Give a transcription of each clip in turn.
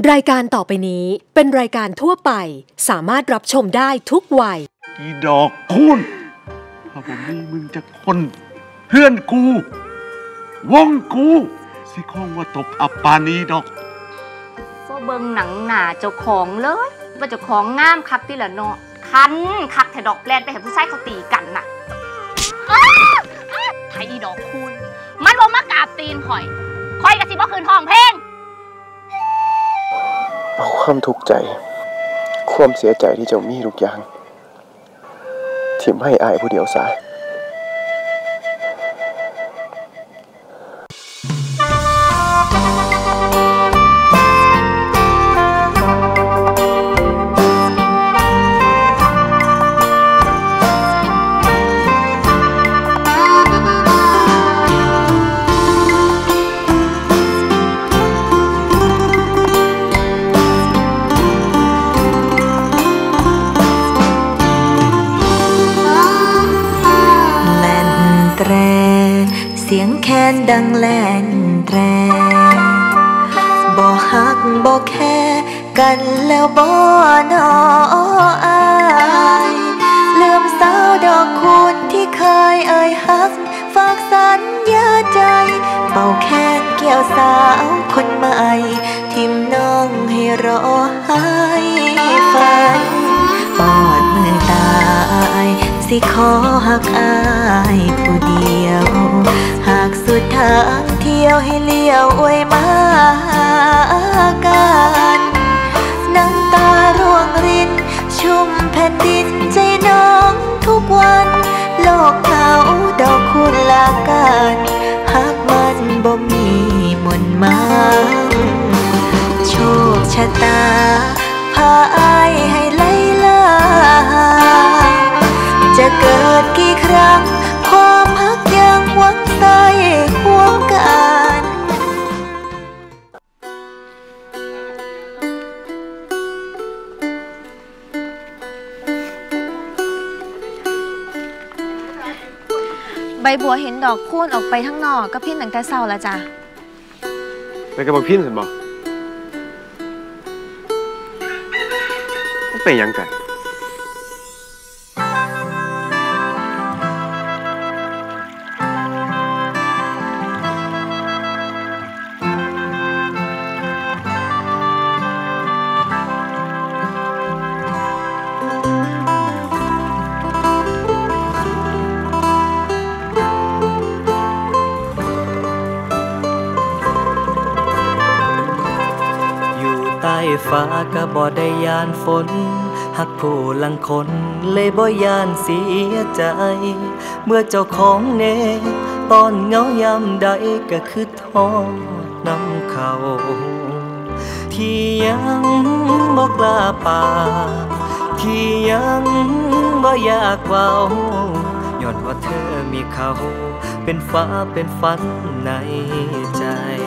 รายการต่อไปนี้เป็นรายการทั่วไปสามารถรับชมได้ทุกวัยอีดอกคุณถ้าผมนี่มึงจะคนเพื่อนกูวงกูสิคงว่าตกอับปานีดอกก็เบิ่งหนังหนาเจ้าของเลยว่าเจ้าของงามคักที่ละเนาะคันคักแต่ดอกแปลนไปเห็นผู้ชายเขาตีกันน่ะไอ้อีดอกคุณมันบ่มากราบตีนข่อยกะสิบ่คืนห้องเพลงเอาความทุกข์ใจความเสียใจที่เจ้ามีทุกอย่างทิ่มให้อายผู้เดียวซะเสียงแคนดังแล่นแตรบ่ฮักบ่แค่กันแล้วบ่นออายลืมสาวดอกคูณที่เคยเอ่ยฮักฝากสัญญาใจเป่าแคนเกี่ยวสาวคนใหม่ทิมน้องให้รอให้ฝันปอดมือตายสิขอฮักอายผู้เดียวหากสุดทางเที่ยวให้เลี้ยวอวยมากันน้ำตาร่วงรินชุ่มแผ่นดินใจน้องทุกวันโลกเขาดอกคุณลากันหากมันบ่มีมนต์มาโชคชะตาพาอายให้ไล่ล่าจะเกิดกี่ครั้งความฮักยังหวังใส่ห่วงกันใบบัวเห็นดอกคูณออกไปข้างนอกก็พิ้นตั้งแต่เช้าแล้วจ้ะไปกับบ่พิ้นสิบ่มันเป็นยังกันใต้ฟ้าก็บ่ได้ยานฝนหักผู้ลังคนเลยบ่ยานเสียใจเมื่อเจ้าของเนตอนเหงายามใดก็คือทอดน้ำเขาที่ยังบ่กล้าป่าที่ยังบ่อยากเว้าย้อนว่าเธอมีเขาเป็นฟ้าเป็นฝันในใจ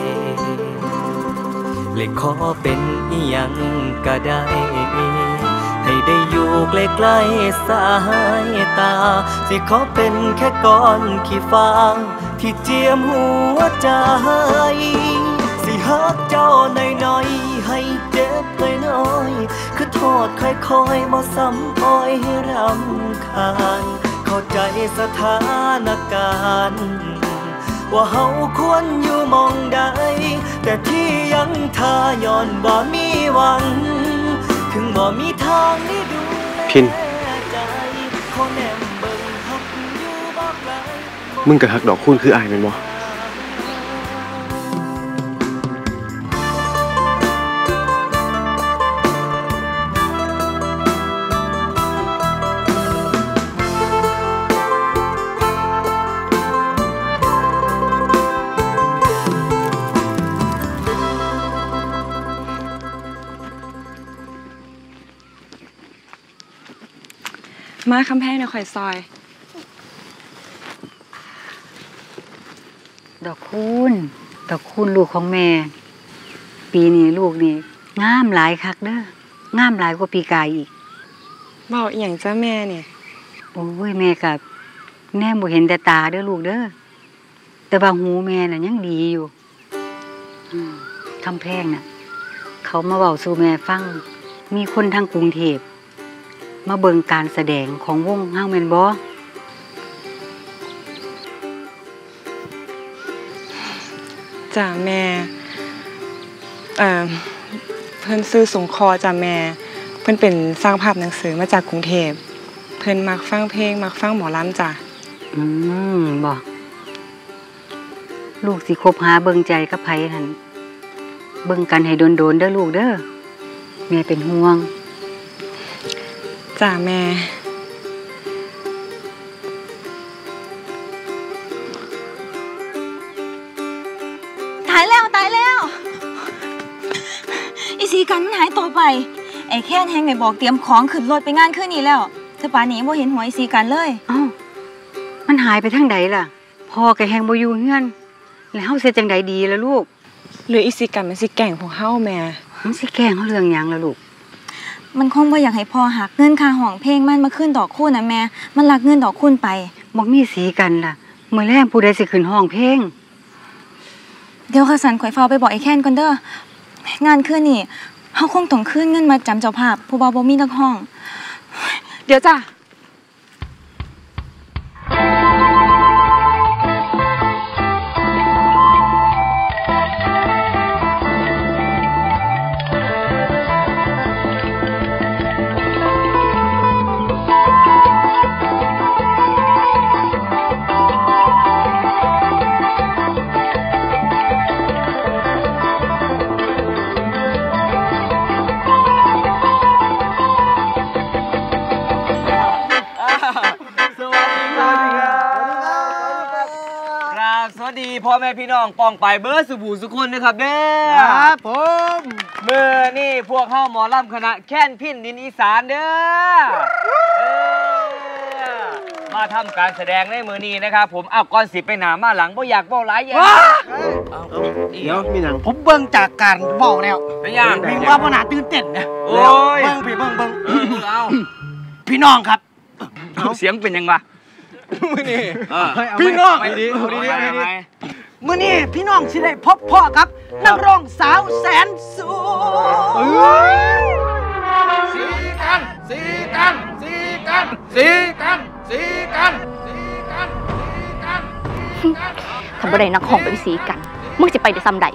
เลยขอเป็นอีหยังก็ได้ให้ได้อยู่ใกล้ๆสายตาสิขอเป็นแค่ก้อนขี้ฟ้าที่เจียมหัวใจสิฮักเจ้าน้อยๆให้เจ็บน้อยๆคือโทษค่อยๆบ่ซ้ำอ้อยให้รำคาญเข้าใจสถานการณ์ว่าเฮาควรอยู่มองใดแต่ที่ยังท่าย้อนบ่มีหวังถึงบ่มีทางได้ดูพินมึงก็ฮักดอกคูณคืออายแม่นบ่มาคำแพงเดี๋ยวข่อยซอยดอกคูณลูกของแม่ปีนี้ลูกนี่งามหลายคักเด้องามหลายกว่าปีกายอีกเว้าอีหยังจ้าแม่เนี่ยโอ้ยแม่กับแน่บ่เห็นแต่ตาเด้อลูกเด้อแต่ว่าหูแม่น่ะยังดีอยู่คำแพงน่ะเขามาเว้าสู่แม่ฟังมีคนทางกรุงเทพมาเบิ่งการแสดงของวงเฮาแม่นบ่จ้ะแม่เพิ่นซื้อสงคอจ้ะแม่เพิ่นเป็นสร้างภาพหนังสือมาจากกรุงเทพเพิ่นมักฟังเพลงมักฟังหมอลำจ้ะบ่ลูกสิคบหาเบิ่งใจกับไผหั่นเบิ่งกันให้โดนๆเด้อลูกเด้อแม่เป็นห่วงจ้ะแม่ตายแล้วอีสีกันมันหายตัวไปไอ้แค่นแฮงไอ้บอกเตรียมของขึ้นรถไปงานคืนนี้แล้วแต่ป่านนี้บ่เห็นหัวอีสีกันเลยมันหายไปทางใดล่ะพ่อก็แฮงบ่อยู่เฮือนแล้วเฮาสิจังไดดีล่ะลูกหรืออีสีกันมันสิแกล้งพวกเฮาแม่มันสิแกล้งเฮาเรื่องหยังล่ะลูกมันคงบ่อยากให้พ่อหักเงินค่าห้องเพลงมันมาขึ้นดอกคูณนะแม่มันลักเงินดอกคูณไปบ่มีสีกันล่ะมื้อแลงผู้ใดสิขึ้นห้องเพลงเดี๋ยวข้าสันข่อยฟ้าไปบอกไอ้แค้นก่อนเด้องานคืนนี่เฮาคงต้องคืนเงินมาจำเจ้าภาพผู้บ่าวบ่มีนักห้องเดี๋ยวจ้ะพ่อแม่พี่น้องป้องไปเบอร์สุบูสุคนนะครับเด้อครับผมเมื่อนี่พวกเข้าหมอลำคณะแค้นพินดินอีสานเด้อมาทำการแสดงในมือนี้นะครับผมเอาก่อนสิไปหนามาหลังบ่อยากบ่หลายอย่างเดี๋ยวมีหนังผมเบิ่งจากการบอกแล้วเป็นอย่างมีว่าปัญหาตื่นเต้นนะโอ้ยเบิ่งพี่เบิ่งเอาพี่น้องครับเสียงเป็นยังไงมื้อนี้พี่น้องดีมื้อนี้พี่น้องสิได้พบพ่อครับนักร้องสาวแสนสวยสีกันทำบ่ได้นักห้องเป็นสีกันมึงจะไปได้ซ้ำใด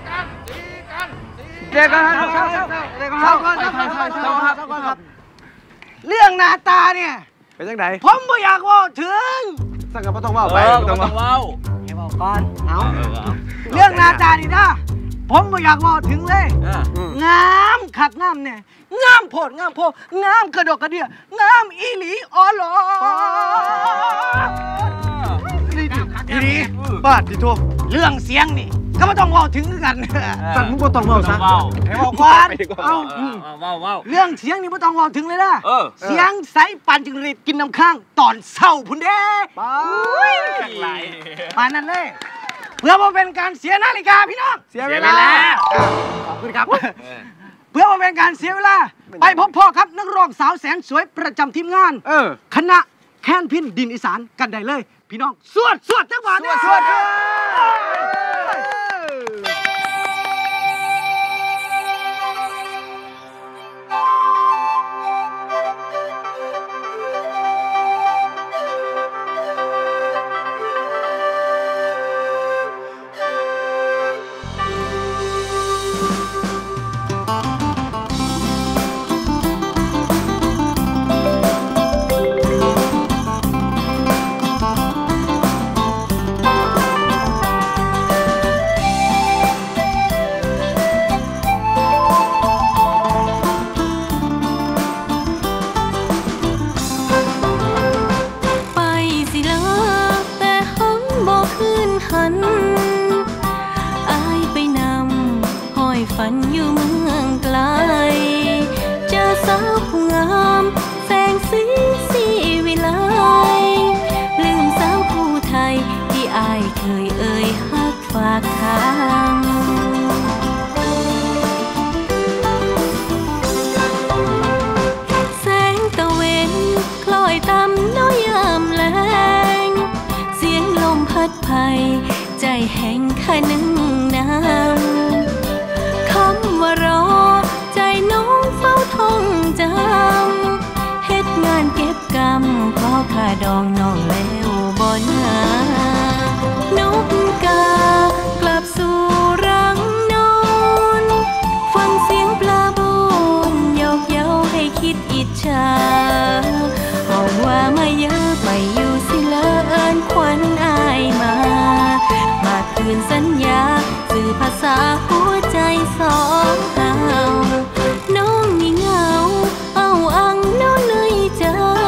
เด็กครับเรื่องหน้าตาเนี่ยเป็นจังไดผมบ่อยากว่าถึงสักกับบ่ต้องเว้าไปต้องเว้าให้เว้าก่อนเอาเรื่องหน้าตานี่นะผมบ่อยากว่าถึงเลยงามคักงามเนี่ยงามโพดงามกระดกกระเดี่ยงามอีหลีอ๋อหรอดีบ้าดิโทเรื่องเสียงนี่ก็ไม่ต้องว่าถึงกันสั่นมึงก็ต้องเว้าซะให้เว้าก่อนเรื่องเสียงนี่ไม่ต้องว่าถึงเลยนะเสียงใสปั่นจึงรีดกินน้ำข้างตอนเศร้าพุ่นเด้ป่านนั้นเลยเพื่อมาเป็นการเสียนาฬิกาพี่น้องเสียเวลาขอบคุณครับเพื่อมาเป็นการเสียเวลาไปพบพ่อครับนักร้องสาวแสนสวยประจำทีมงานคณะแค้นพินดินอีสานกันได้เลยพี่น้องสวดจังหวะสวดฝันอยู่เมืองไกลเจอสาวผู้งามแสงสีวิไลลืมสาวผู้ไทยที่อายเคยเอ่ยฮักฝากทางแสงตะเวนคล้อยตามน้อยยามแลงเสียงลมพัดไผ่ใจแห่งคะนึงน้ำคำว่ารอค่าดองน้องแล้วบ่นานกกากลับสู่รังนอนฟังเสียงปลาบนโยกเย้าให้คิดอิจฉาเอาว่ามาเยอะไปอยู่สิเลอเอิญควันอายมาคืนสัญญาสื่อภาษาหัวใจสองเฮาน้องนี่เหงาเอาอังน้องในใจ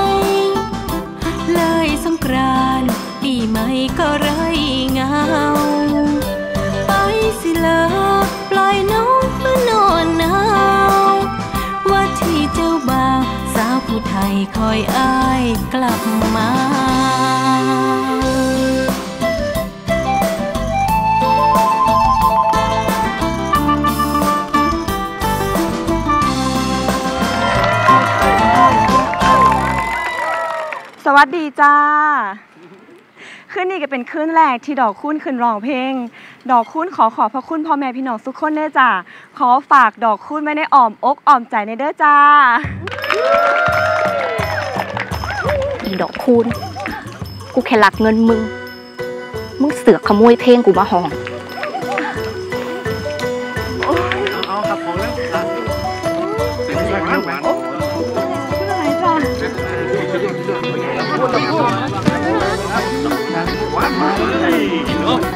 เลยสงกรานต์ปีใหม่ก็ไร้เงาไปสิเลอปล่อยน้องมานอนหนาวว่าที่เจ้าบ่าวสาวผู้ไทยคอยอายกลับมาสวัสดีจ้าคืนนี้ก็เป็นคืนแรกที่ดอกคูณขึ้นร้องเพลงดอกคูณขอบพระคุณพ่อแม่พี่น้องทุกคนเด้อจ้าขอฝากดอกคูณไว้ในอ้อมอกอ้อมใจในเด้อจ้าอีดอกคูณกูแค่รักเงินมึงเสือกขโมยเพลงกูมาห้องเอาครับของแล้วเป็นอะไรบ้างแหวนอะไรจ้าว้าวมาเลยเนาะ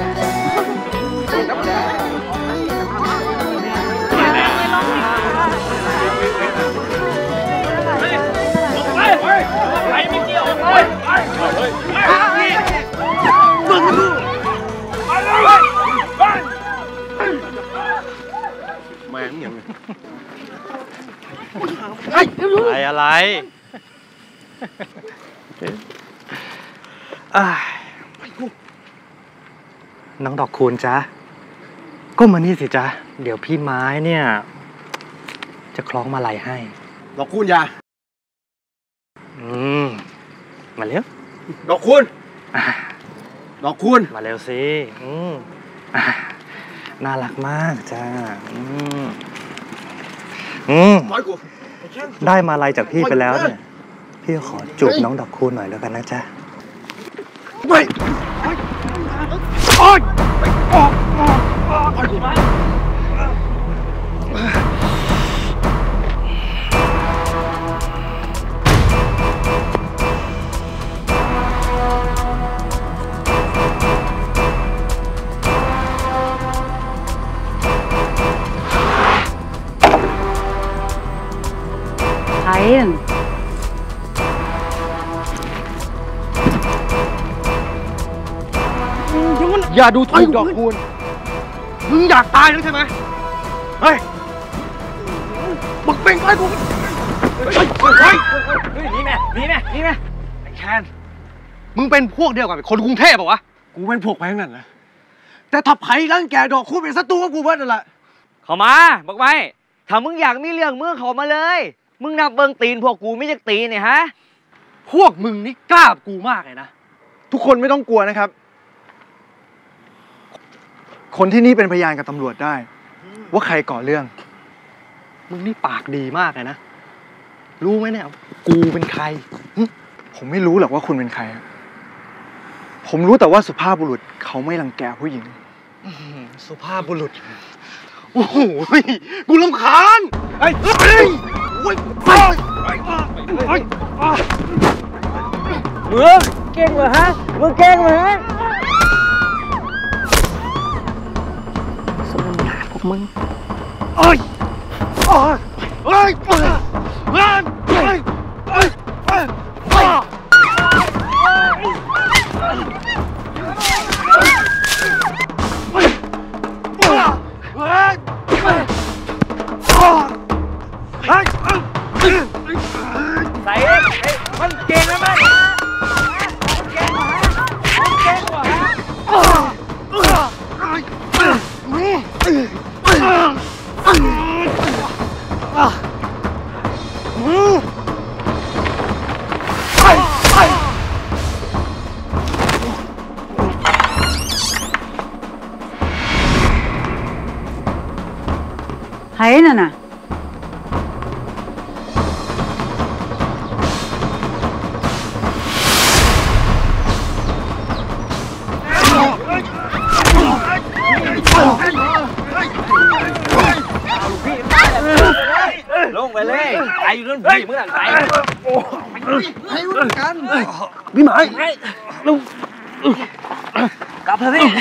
ไปไม่เกี่ยวเลยมึงดูแม่งอย่างนี้อะไรน้องดอกคูณจ๊ะก็มานี่สิจ๊ะเดี๋ยวพี่ไม้เนี่ยจะคล้องมาลัยให้ดอกคูณยามาเร็วดอกคูณดอกคูณมาเร็วสิน่ารักมากจ้าได้มาลัยจากพี่ไปแล้วเนี่ยพี่ขอจูบน้องดอกคูณหน่อยแล้วกันนะจ๊ะไม่โอ๊ยออกอย่าดูถูกดอกคูณมึงอยากตายแล้วใช่ไหมเฮ้ยมึงเป็นใครกูนี่แม่ไอ้แคนมึงเป็นพวกเดียวกับคนกรุงเทพป่ะวะกูเป็นพวกแพงนั่นนะแต่ถ้าไผ่รังแกดอกคูณเป็นศัตรูกับกูเบิดนั่นแหละเข้ามาบอกไว้ถ้ามึงอยากมีเรื่องมึงเข้ามาเลยมึงนับเบิ้งตีนพวกกูไม่จักตีเนี่ยฮะพวกมึงนี่กล้ากูมากเลยนะทุกคนไม่ต้องกลัวนะครับคนที่นี่เป็นพยานกับตำรวจได้ว่าใครก่อเรื่องมึงนี่ปากดีมากเลยนะรู้ไหมเนี่ยกูเป็นใครผมไม่รู้หรอกว่าคุณเป็นใครผมรู้แต่ว่าสุภาพบุรุษเขาไม่รังแกผู้หญิงสุภาพบุรุษโอ้โหกูรำคาญไอ้มึงเก่งเหรอฮะมึงเก่งเหรอฮะสมน้ำหน้าพวกมึงเอ้ยใส่มันเก่งนะมันเก่งเหรอฮะมันเก่งเหรอฮะใครน่ะน่ะลงไปเลยตายอยู่นั่นพี่มึงตายให้รู้กันพี่หมายลงกลับเถอะพี่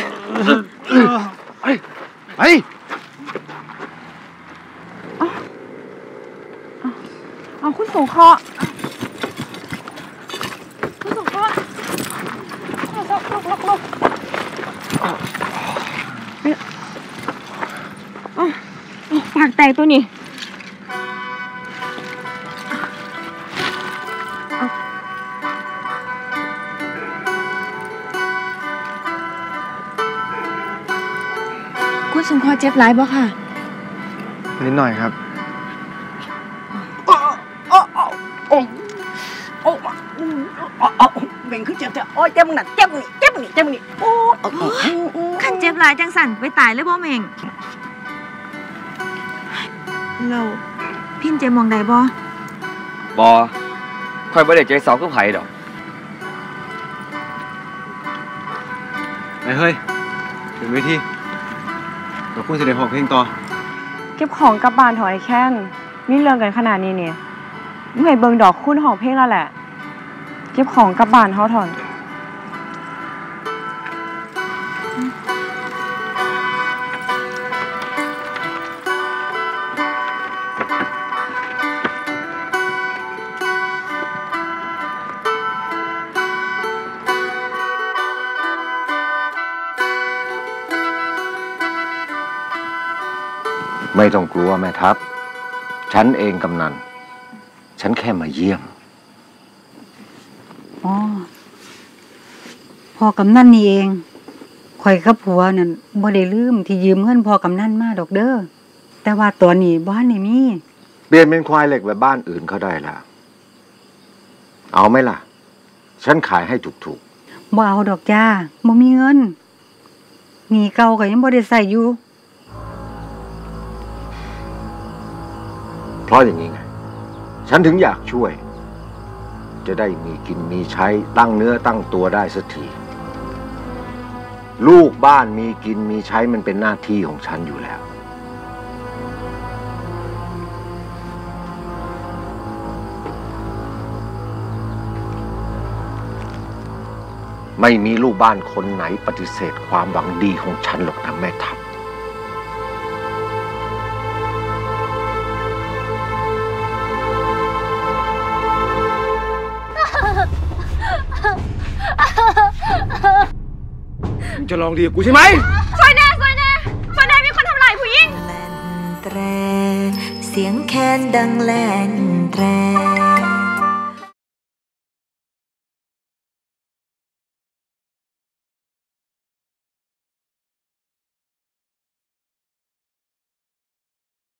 ไปเอาคุณสงเคราะห์คุณสงเคราะห์ลบปากแตกตัวนี้คุณสงเคราะห์เจ็บหลายบ่ค่ะนิดหน่อยครับเบ่งขึ้นเจ็บโอ้ยเจ็บมึงน่ะเจ็บนี่โอ้ขันเจ็บหลายจังสั่นไปตายเลยบ่แม่งเราพินเจ็บมองใดบ่ค่อยบ่ได้ใจเสาคือไผดอกเฮ้ยถึงเวทีเราพูดเสด็จหอกเพลงต่อเก็บของกลับบ้านถอยแค้นมีเรื่องกันขนาดนี้เนี่ยเมื่อเบิ่งดอกคุณหอกเพลงแล้วแหละเก็บของกลับบ้านเฮาถอนไม่ต้องกลัวแม่ทัพฉันเองกำนันฉันแค่มาเยี่ยมอ๋อพ่อกำนันนี่เองข่อยกับผัวนั่นบ่ได้ลืมที่ยืมเงินพ่อกำนันมาดอกเด้อแต่ว่าตอนนี้บ้านนี่มีเปลี่ยนเป็นควายเหล็กแบบบ้านอื่นเขาได้ละเอาไหมล่ะฉันขายให้ถูกๆบ่เอาดอกจ้าบ่มีเงินหนี้เก่าก็ยังบ่ได้ใช้อยู่เพราะอย่างนี้ไงฉันถึงอยากช่วยจะได้มีกินมีใช้ตั้งเนื้อตั้งตัวได้สักทีลูกบ้านมีกินมีใช้มันเป็นหน้าที่ของฉันอยู่แล้วไม่มีลูกบ้านคนไหนปฏิเสธความหวังดีของฉันหรอกนะแม่ทัพจะลองดีกับกูใช่ไหมซอยแน่มีคนทำลายผู้หญิงแล่นแตรเสียงแคนดังแล่นแตร